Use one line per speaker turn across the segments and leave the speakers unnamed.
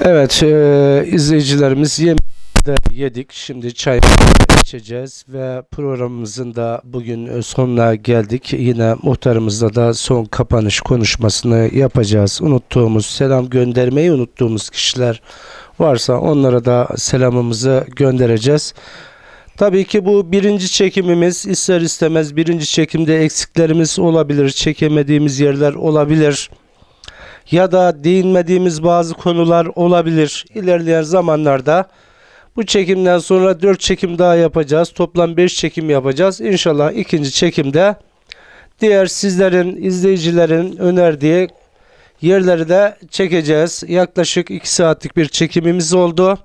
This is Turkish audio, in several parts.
Evet, izleyicilerimiz yemeği de yedik. Şimdi çay içeceğiz ve programımızın da bugün sonuna geldik. Yine muhtarımızla da son kapanış konuşmasını yapacağız. Selam göndermeyi unuttuğumuz kişiler varsa onlara da selamımızı göndereceğiz. Tabii ki bu birinci çekimimiz, ister istemez birinci çekimde eksiklerimiz olabilir, çekemediğimiz yerler olabilir. Ya da değinmediğimiz bazı konular olabilir. İlerleyen zamanlarda bu çekimden sonra 4 çekim daha yapacağız. Toplam 5 çekim yapacağız. İnşallah ikinci çekimde diğer sizlerin, izleyicilerin önerdiği yerleri de çekeceğiz. Yaklaşık 2 saatlik bir çekimimiz oldu.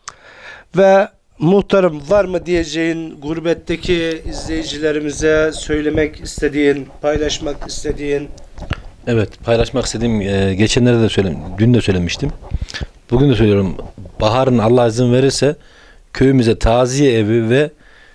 Ve muhtarım, var mı diyeceğin, gurbetteki izleyicilerimize söylemek istediğin, paylaşmak istediğin?
Evet, paylaşmak istediğim, geçenlerde de dün de söylemiştim. Bugün de söylüyorum. Baharın Allah izin verirse köyümüze taziye evi ve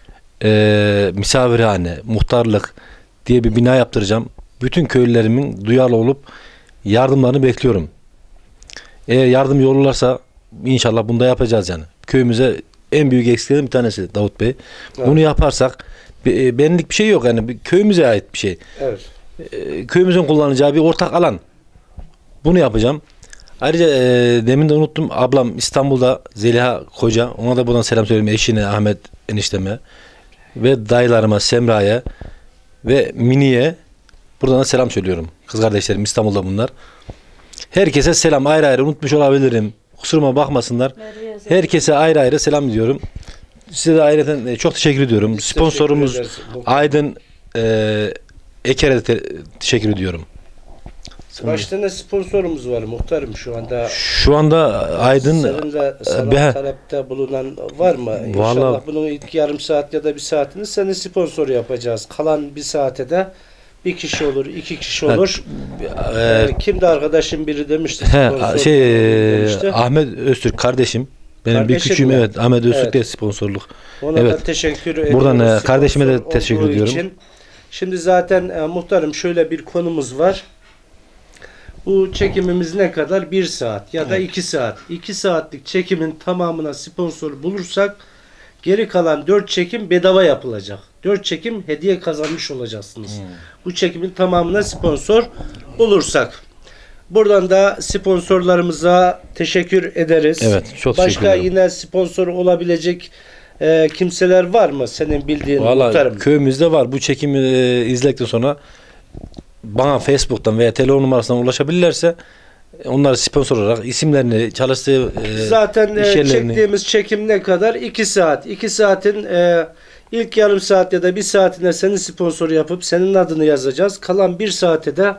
misafirhane, muhtarlık diye bir bina yaptıracağım. Bütün köylülerimin duyarlı olup yardımlarını bekliyorum. Eğer yardımcı olurlarsa inşallah bunu da yapacağız yani. Köyümüze en büyük eksiklerin bir tanesi Davut Bey. Evet. Bunu yaparsak benlik bir şey yok yani, köyümüze ait bir şey. Evet. Köyümüzün kullanacağı bir ortak alan. Bunu yapacağım. Ayrıca demin de unuttum, ablam İstanbul'da, Zeliha Koca, ona da buradan selam söyleyeyim, eşine, Ahmet enişteme ve dayılarıma, Semra'ya ve Mini'ye buradan da selam söylüyorum. Kız kardeşlerim İstanbul'da bunlar. Herkese selam, ayrı ayrı unutmuş olabilirim. Kusuruma bakmasınlar. Herkese ayrı ayrı selam diyorum. Size de ayrıca çok teşekkür ediyorum. Sponsorumuz Aydın Eker'e de teşekkür ediyorum.
Kaç tane sponsorumuz var muhtarım şu anda?
Şu anda Aydın
sana talepte bulunan var mı?
Vallahi,
İnşallah bunun ilk yarım saat ya da bir saatini senin sponsor yapacağız. Kalan bir saate de bir kişi olur, iki kişi olur. Kimdi arkadaşım, biri demişti.
Demişti. Ahmet Öztürk kardeşim. Benim bir küçüğüm, evet. Ahmet Öztürk de sponsorluk.
Ona da teşekkür ediyorum.
Buradan kardeşime de teşekkür ediyorum.
Için. Şimdi zaten muhtarım şöyle bir konumuz var. Bu çekimimiz ne kadar? 1 saat ya da 2 saat. 2 saatlik çekimin tamamına sponsor bulursak geri kalan 4 çekim bedava yapılacak. 4 çekim hediye kazanmış olacaksınız. Bu çekimin tamamına sponsor bulursak. Buradan da sponsorlarımıza teşekkür ederiz.
Evet, çok teşekkür ederim.
Başka yine sponsor olabilecek kimseler var mı senin bildiğin?
Vallahi köyümüzde var. Bu çekimi izledikten sonra bana Facebook'tan veya telefon numarasından ulaşabilirlerse onları sponsor olarak isimlerini, çalıştığı
zaten çektiğimiz çekim ne kadar? 2 saat. 2 saatin ilk yarım saat ya da 1 saatinde senin sponsor yapıp senin adını yazacağız. Kalan 1 saate de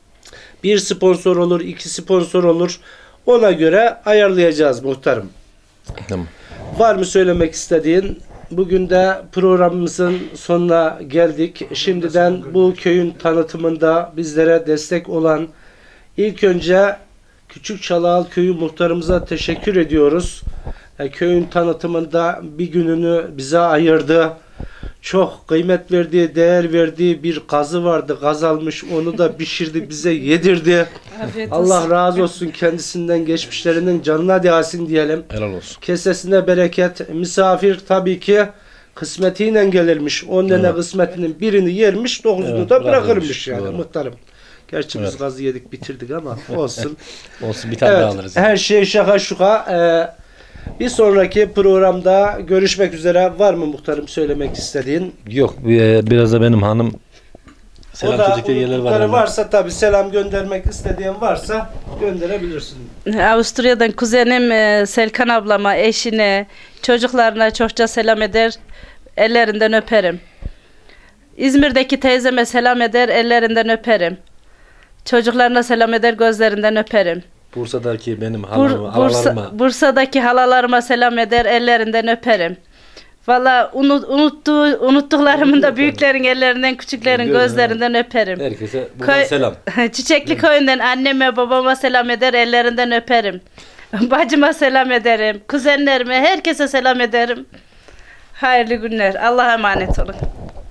1 sponsor olur, 2 sponsor olur. Ona göre ayarlayacağız muhtarım.
Tamam.
Var mı söylemek istediğin? Bugün de programımızın sonuna geldik. Şimdiden bu köyün tanıtımında bizlere destek olan ilk önce Küçük Çalıal Köyü muhtarımıza teşekkür ediyoruz. Köyün tanıtımında bir gününü bize ayırdı. Çok kıymet verdiği, değer verdiği bir kazı vardı. Gaz almış, onu da pişirdi, bize yedirdi. Allah razı olsun kendisinden, geçmişlerinin canına değsin diyelim.
Helal olsun.
Kesesine bereket. Misafir tabii ki kısmetiyle gelirmiş. 10 tane kısmetinin birini yermiş, 9'unu da bırakırmış yani. Doğru. Muhtarım. Gerçi biz gazı yedik, bitirdik ama olsun.
Olsun, bir tane daha alırız.
Her şey şaka şuka. Bir sonraki programda görüşmek üzere. Var mı muhtarım söylemek istediğin?
Yok, biraz da benim hanım selam söyleyecekleri yerler var.
Varsa tabii selam göndermek istediğin varsa gönderebilirsin.
Avusturya'dan kuzenim Selkan ablama, eşine, çocuklarına çokça selam eder, ellerinden öperim. İzmir'deki teyzeme selam eder, ellerinden öperim. Çocuklarına selam eder, gözlerinden öperim.
Bursa'daki benim halalarıma.
Bursa'daki halalarıma selam eder, ellerinden öperim. Valla unuttuklarımın da büyüklerin ellerinden, küçüklerin gözlerinden öperim.
Herkese buradan selam.
Çiçekli köyünden anneme, babama selam eder, ellerinden öperim. Bacıma selam ederim, kuzenlerime, herkese selam ederim. Hayırlı günler. Allah'a emanet olun.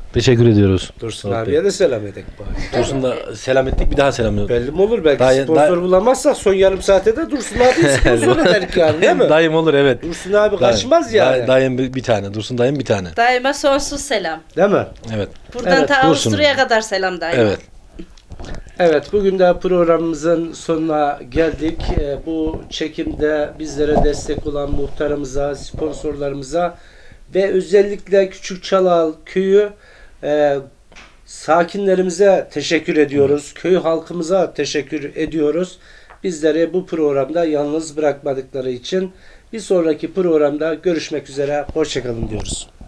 Teşekkür ediyoruz.
Dursun
Murat
abiye de selam edek bari.
Dursun da selam ettik, bir daha selam ediyoruz.
Belli mi olur? Belki
Dayı-
sponsor bulamazsak son yarım saate de Dursun abi sponsor ederik yani, değil mi?
Dayım olur, evet.
Dursun abi
Dayım-
kaçmaz yani.
Dayım bir tane. Dursun dayım bir tane.
Daima sonsuz selam.
Değil mi?
Evet.
Buradan
Evet,
ta
Dursun.
Avusturya'ya kadar selam daima.
Evet.
Evet, bugün de programımızın sonuna geldik. Bu çekimde bizlere destek olan muhtarımıza, sponsorlarımıza ve özellikle Küçükçalal köyü sakinlerimize teşekkür ediyoruz. Köy halkımıza teşekkür ediyoruz. Bizleri bu programda yalnız bırakmadıkları için bir sonraki programda görüşmek üzere. Hoşçakalın diyoruz.